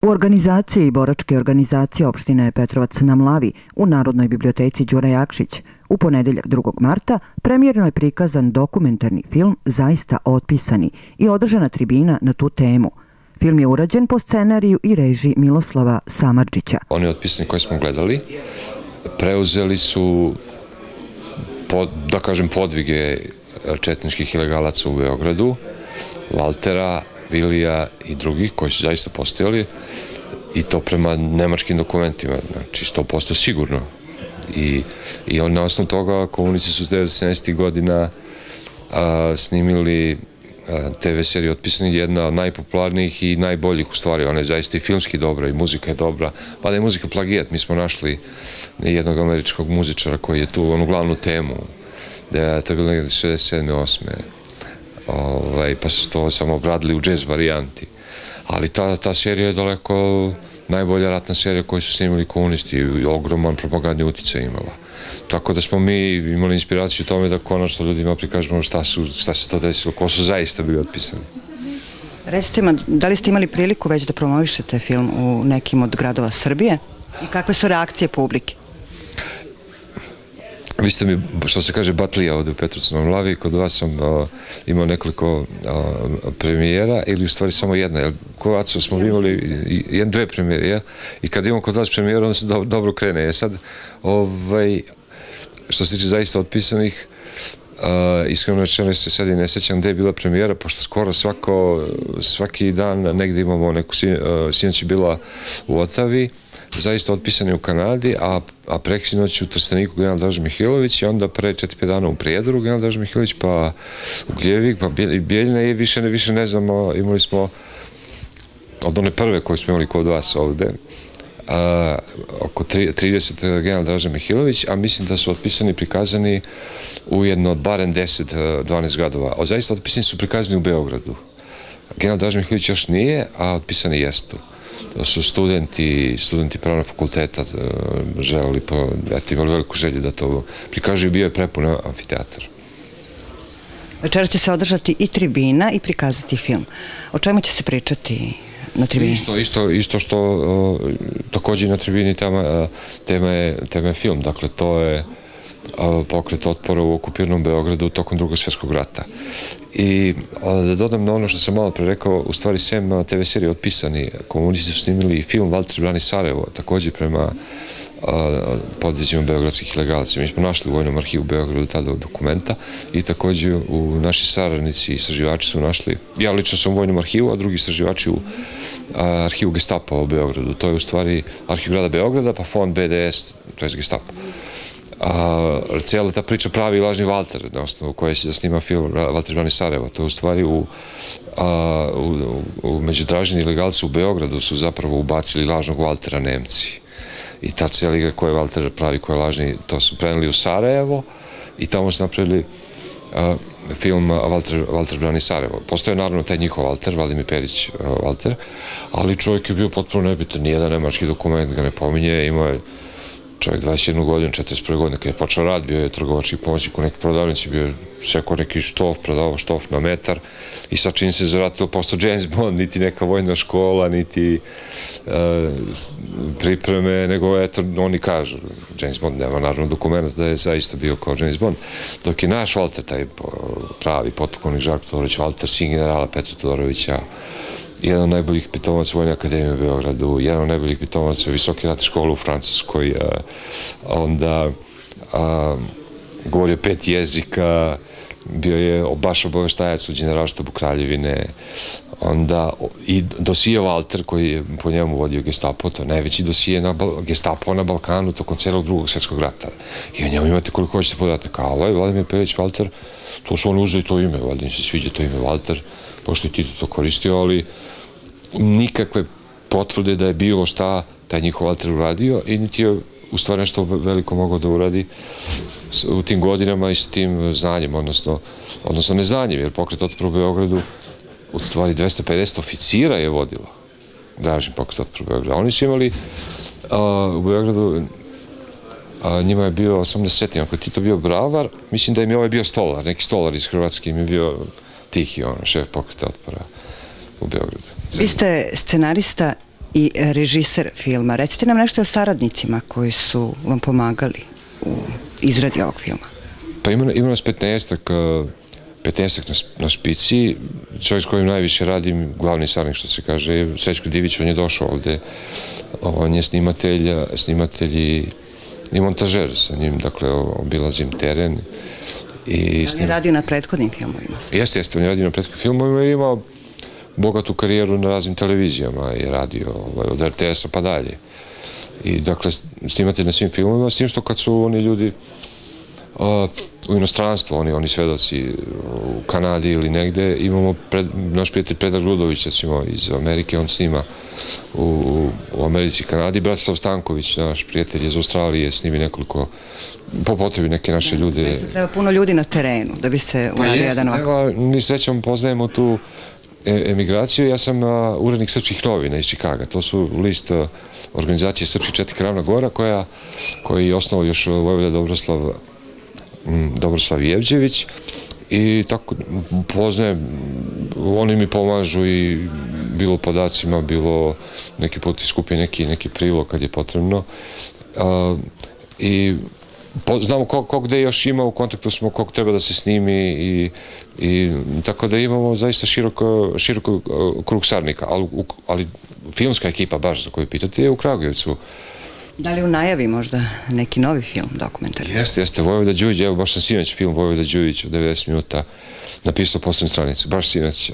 U organizaciji Boračke organizacije opštine Petrovac na Mlavi u Narodnoj biblioteci Đura Jakšić u ponedeljak 2. marta premijerno je prikazan dokumentarni film Zaista otpisani i održana tribina na tu temu. Film je urađen po scenariju i režiji Miloslava Samardžića. Oni otpisani koje smo gledali preuzeli su, da kažem, podvige četničkih ilegalaca u Beogradu, Valtera, Vilija i drugih koji su zaista postojali, i to prema nemačkim dokumentima, znači 100% sigurno. I na osnovu toga komunisti su 1970. godina snimili TV seriju Otpisani, jedna od najpopularnijih i najboljih u stvari. Ona je zaista i filmski dobra i muzika je dobra, pa da je muzika plagijat. Mi smo našli jednog američkog muzičara koji je tu onu glavnu temu, to je bilo negdje 67. 8. Pa su to samo obradili u džez varijanti. Ali ta serija je daleko najbolja ratna serija koju su snimili komunisti i ogroman propagandni uticaj imala. Tako da smo mi imali inspiraciju u tome da konačno ljudima prikažemo šta se to desilo, ko su zaista bili otpisani. Recite mi, da li ste imali priliku već da promovišete film u nekim od gradova Srbije i kakve su reakcije publike? Vi ste mi, što se kaže, batlija ovdje u Petrovcu na Mlavi. Kod vas sam imao nekoliko premijera, ili u stvari samo jedna, jer kod vas smo imali dve premijere, i kad imamo kod vas premijeru, onda se dobro krene. Sad, što se tiče zaista otpisanih, iskreno rečeno se sad i ne sjećam gde je bila premijera, pošto skoro svaki dan negdje imamo neku, sinoć je bila u Otavi, zaista otpisani u Kanadi, a preksinoć u Trsteniku general Draža Mihajlović, i onda pre 4-5 dana u Prijedoru general Draža Mihajlović, pa u Gljevik, pa Bijeljina, i više ne znamo, imali smo od one prve koje smo imali kod vas ovde, oko 30 general Draža Mihajlović, a mislim da su otpisani prikazani u jedno od barem 10-12 gradova. Zaista otpisani su prikazani u Beogradu. General Draža Mihajlović još nije, a otpisani jesu. To su studenti pravnog fakulteta želeli, imali veliku želju da to prikažu, i bio je prepun amfiteatar. Večera će se održati i tribina i prikazati film. O čemu će se pričati na tribini? Isto što također na tribini tema je film. Dakle, to je pokret otpora u okupiranom Beogradu tokom Drugog svjetskog rata. I da dodam na ono što sam malo pre rekao, u stvari sem TV serije Otpisani, komunisti su snimili i film Valter brani Sarajevo, također prema podvizima beogradskih ilegalaca. Mi smo našli u Vojnom arhivu u Beogradu tada dokumenta, i također u naši saradnici i istraživači su našli, ja lično sam u Vojnom arhivu, a drugi istraživači u arhivu Gestapa u Beogradu. To je u stvari arhiv grada Beograda, pa fond BDS, to je Gestapo. Cijela ta priča pravi lažni Valter, na osnovu koje se snima film Valter brani Sarajevo. To je u stvari među traženi ilegalci u Beogradu su zapravo ubacili lažnog Valtera Nemci. I ta cijela igra koja je Valter pravi, koja je lažni, to su preneli u Sarajevo, i tamo su napravili film Valter brani Sarajevo. Postoje naravno taj njihov Valter, Vladimir Perić Valter, ali čovjek je bio potpuno nebitan, nijedan nemački dokument ga ne pominje, imao je čovjek 21 godinu, 41 godine, kad je počeo rad, bio je trgovački pomoćnik u nekoj prodavnici, bio je sekao neki štof, prodavao štof na metar, i sad čini se zaratilo postao James Bond, niti neka vojna škola, niti pripreme, nego eto, oni kažu, James Bond nema naravno dokumenta da je zaista bio kao James Bond, dok je naš Valter, taj pravi potpukovnik Žarko Todorović Valter, sin generala Petra Todorovića, jedan od najboljih pitomaca Vojne akademije u Beogradu, jedan od najboljih pitomaca Visoke ratne škole u Francuskoj, onda govorio 5 jezika, bio je baš obaveštajac u Generalštabu Kraljevine, onda i dosije Valter koji je po njemu vodio Gestapo, to je najveći dosije Gestapo na Balkanu tokom cijelog Drugog svjetskog rata. I o njemu imate koliko hoćete podataka, a ovaj Vladimir Perić Valter, to su oni uzeli to ime, valjda im se sviđa to ime Valter, pošto je Tito to koristio, ali nikakve potvrde da je bilo šta taj njihov Valter uradio, i niti je u stvari nešto veliko mogao da uradi u tim godinama i s tim znanjem, odnosno neznanjem, jer pokret otpora u Beogradu u stvari 250 oficira je vodilo Dražin pokret otpora u Beogradu. Oni su imali u Beogradu, njima je bio 80. ako je Tito bio bravar, mislim da im je ovaj bio stolar, neki stolar iz Hrvatske, im je bio Tihi, šef pokreta otpora u Beogradu. Vi ste scenarista i režiser filma. Recite nam nešto o saradnicima koji su vam pomagali u izradi ovog filma. Pa ima nas 15 na špici. Čovjek s kojim najviše radim, glavni saradnik što se kaže, je Srećko Divić, on je došao ovde. On je snimatelj i montažer sa njim, dakle obilazim teren. On je radio na prethodnim filmovima. Jeste, on je radio na prethodnim filmovima i imao bogatu karijeru na raznim televizijama i radio od RTS-a pa dalje. I dakle, snimatelj na svim filmovima, s tim što kad su oni ljudi u inostranstvu, oni svedoci u Kanadi ili negde, imamo naš prijatelj Predrag Ludović, recimo iz Amerike, on snima u Americi i Kanadi, Bratislav Stanković, naš prijatelj iz Australije, snimi nekoliko, po potrebi neke naše ljude. Treba puno ljudi na terenu da bi se uradio jedan ovako. Mi srećom poznajemo tu emigraciju. Ja sam urednik Srpskih novina iz Čikaga. To su list organizacije Srpskih četnika Ravna Gora koji je osnovao još vojvoda Dobroslav Jevđević i tako poznajem, oni mi pomažu i bilo podacima, bilo neki put iskupi neki prilog kad je potrebno i znamo kog gde još ima, u kontaktu smo kog treba da se snimi i tako da imamo zaista široko krug saradnika, ali filmska ekipa baš za koju pitate je u Kragujevcu. Da li u najavi možda neki novi film, dokumentarni? Jeste, Vojvoda Đujić, evo baš sam sinoć film Vojvoda Đujić od 90 minuta napisao poslednju stranicu, baš sinoć.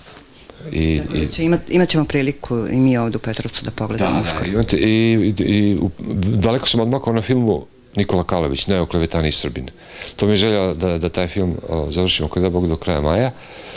Imat ćemo priliku i mi ovdje u Petrovcu da pogledamo uskoro. I daleko sam odmakao na filmu Nikola Kalević, Neoklevetani Srbin. To mi je želja da taj film završimo kada Bog do kraja maja.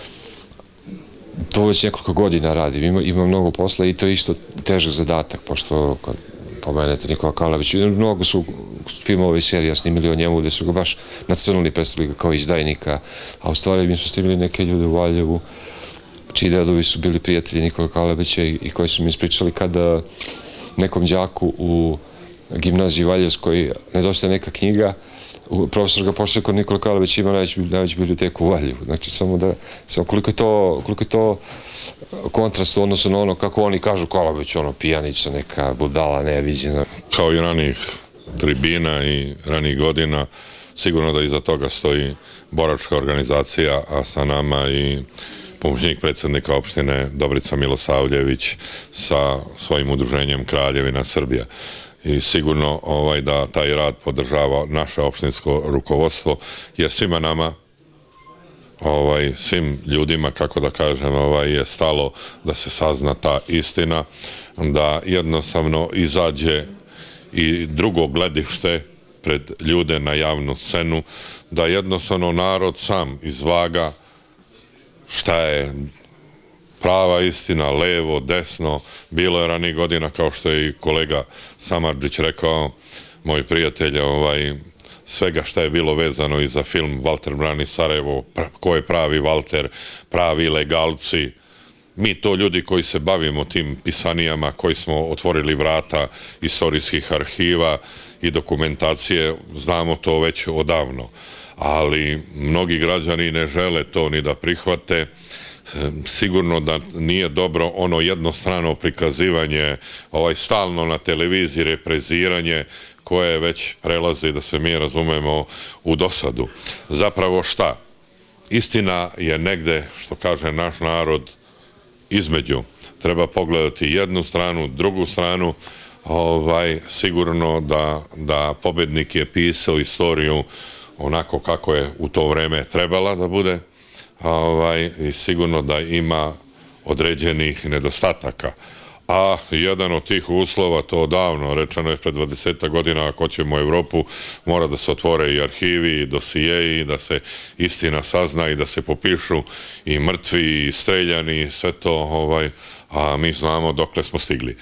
To već nekoliko godina radim, ima mnogo posla i to je isto težak zadatak, pošto pomenete Nikola Kalević, mnogo su filmove i serija snimili o njemu gde su ga baš nacrnuli, predstavili ga kao izdajnika, a u stvari mi smo snimili neke ljude u Valjevu, čiji dedovi su bili prijatelji Nikola Kalevića i koji su mi ispričali kada nekom đaku u gimnaziji Valjevskoj nedostaje neka knjiga, profesor ga pošle kod Nikola Kalevića, ima najveću biblioteku u Valjevu. Znači, samo koliko je to kontrast u odnosu na ono kako oni kažu Kalević, ono pijanica, neka budala, neviđena. Kao i ranih tribina i ranih godina, sigurno da iza toga stoji boračka organizacija, a sa nama i pomoćnik predsjednika opštine Dobrica Milosavljević sa svojim udruženjem Kraljevina Srbija. I sigurno da taj rad podržava naše opštinsko rukovodstvo, jer svima nama, svim ljudima, kako da kažem, je stalo da se sazna ta istina, da jednostavno izađe i drugo gledište pred ljude na javnu scenu, da jednostavno narod sam izvaga šta je prava istina, levo, desno. Bilo je ranih godina, kao što je i kolega Samardžić rekao, moj prijatelj, svega šta je bilo vezano i za film Valter brani Sarajevo, ko je pravi Valter, pravi ilegalci. Mi to ljudi koji se bavimo tim pisanijama, koji smo otvorili vrata istorijskih arhiva i dokumentacije, znamo to već odavno. Ali mnogi građani ne žele to ni da prihvate. Sigurno da nije dobro ono jednostrano prikazivanje, stalno na televiziji repreziranje koje već prelazi, da se mi razumemo, u dosadu. Zapravo šta? Istina je negde, što kaže naš narod, između. Treba pogledati jednu stranu, drugu stranu. Sigurno da pobednik je pisao istoriju onako kako je u to vreme trebala da bude, i sigurno da ima određenih nedostataka. A jedan od tih uslova, to davno, rečeno je pred 20 godina, ako ćemo u Evropu, mora da se otvore i arhivi, i dosijeji, da se istina sazna i da se popišu i mrtvi, i streljani, i sve to, a mi znamo dokle smo stigli.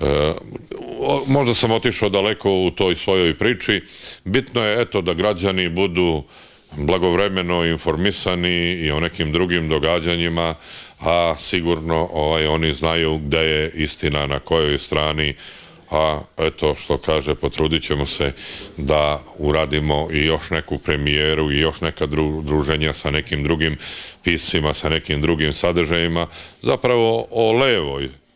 Možda sam otišao daleko u toj svojoj priči. Bitno je, eto, da građani budu blagovremeno informisani i o nekim drugim događanjima, a sigurno oni znaju gde je istina, na kojoj strani, a eto što kaže, potrudit ćemo se da uradimo i još neku premijeru i još neka druženja sa nekim drugim piscima, sa nekim drugim sadržajima, zapravo o levoj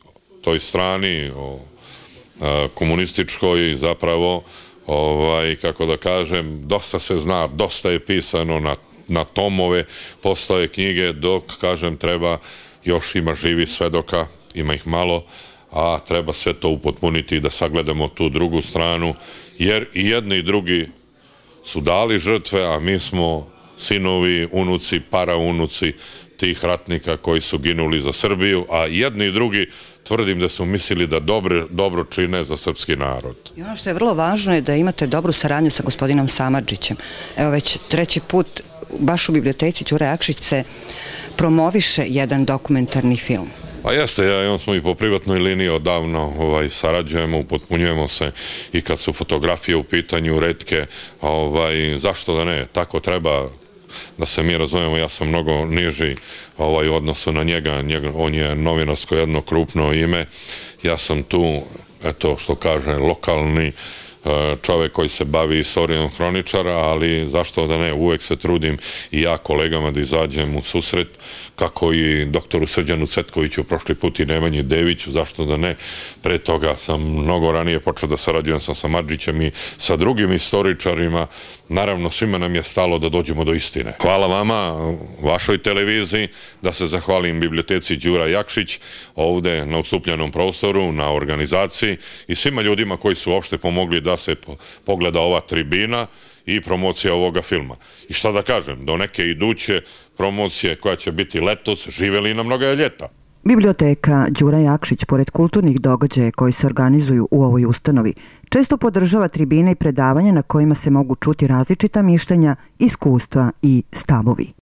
toj strani, o komunističkoj, zapravo, kako da kažem, dosta se zna, dosta je pisano na tomove, postoje knjige, dok, kažem, treba, još ima živi svedoka, ima ih malo, a treba sve to upotpuniti i da sagledamo tu drugu stranu, jer i jedni i drugi su dali žrtve, a mi smo sinovi, unuci, paraunuci tih ratnika koji su ginuli za Srbiju, a jedni i drugi tvrdim da su mislili da dobro čine za srpski narod. I ono što je vrlo važno je da imate dobru saradnju sa gospodinom Samardžićem. Evo već treći put baš u biblioteci Đure Jakšić se promoviše jedan dokumentarni film. Pa jeste, ja i on smo i po privatnoj liniji odavno sarađujemo, upotpunjujemo se i kad su fotografije u pitanju retke, zašto da ne, tako treba da se mi razumemo, ja sam mnogo niži u odnosu na njega, on je novinarsko jedno krupno ime, ja sam tu, eto što kaže, lokalni čovek koji se bavi istorijom hroničara, ali zašto da ne, uvek se trudim i ja kolegama da izađem u susret, kako i doktoru Srđanu Cvetkoviću, prošli put i Nemanji Deviću, zašto da ne, pre toga sam mnogo ranije počeo da sarađujem sa Samardžićem i sa drugim istoričarima, naravno svima nam je stalo da dođemo do istine. Hvala vama, vašoj televiziji, da se zahvalim biblioteci Đura Jakšić, ovde na ustupljenom prostoru, na organizaciji i svima ljudima koji su uopšte pomogli da se pogleda ova tribina i promocija ovoga filma. I šta da kažem, do neke iduće promocije koja će biti letos, živeli na mnoga ljeta. Biblioteka Đura Jakšić, pored kulturnih događaja koji se organizuju u ovoj ustanovi, često podržava tribine i predavanja na kojima se mogu čuti različita mišljenja, iskustva i stavovi.